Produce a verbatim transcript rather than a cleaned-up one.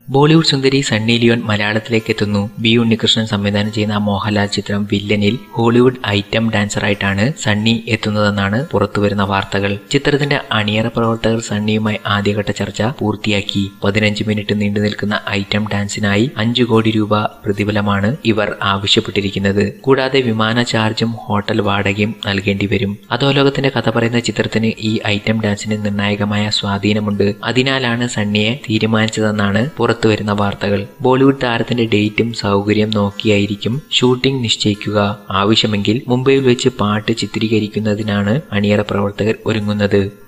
ബോളിവുഡ് സുന്ദരി Sunny Leon മലയാളത്തിലേക്ക് എത്തുന്നു. B Unnikrishnan സംവിധാനം ചെയ്യുന്ന മോഹൻലാൽ ചിത്രം വില്ലനിൽ ഹോളിവുഡ് ഐറ്റം ഡാൻസറായിട്ടാണ് സണ്ണി എത്തുന്നതെന്നാണ് പുറത്തുവരുന്ന വാർത്തകൾ. ചിത്രത്തിന്റെ അണിയറ പ്രവർത്തകർ സണ്ണിയുമായി ആദ്യഘട്ട ചർച്ച പൂർത്തിയാക്കി. പതിനഞ്ച് മിനിറ്റ് നീണ്ടു നിൽക്കുന്ന ഐറ്റം ഡാൻസിനായി അഞ്ചു കോടി രൂപ പ്രതിഫലമാണ് ഇവർ ആവശ്യപ്പെട്ടിരിക്കുന്നത്. കൂടാതെ വിമാന ചാർജും ഹോട്ടൽ വാടകയും നൽകേണ്ടി വരും. അധോലോകത്തിന്റെ കഥ പറയുന്ന ചിത്രത്തിന് ഈ ഐറ്റം ഡാൻസിന് നിർണായകമായ സ്വാധീനമുണ്ട്. അതിനാലാണ് സണ്ണിയെ തീരുമാനിച്ചതെന്നാണ് പുറത്തുവരുന്ന വാർത്തകൾ. ബോളിവുഡ് താരത്തിന്റെ ഡേറ്റും സൗകര്യം നോക്കിയായിരിക്കും ഷൂട്ടിംഗ് നിശ്ചയിക്കുക. ആവശ്യമെങ്കിൽ മുംബൈയിൽ വെച്ച് പാട്ട് ചിത്രീകരിക്കുന്നതിനാണ് അണിയറ പ്രവർത്തകർ ഒരുങ്ങുന്നത്.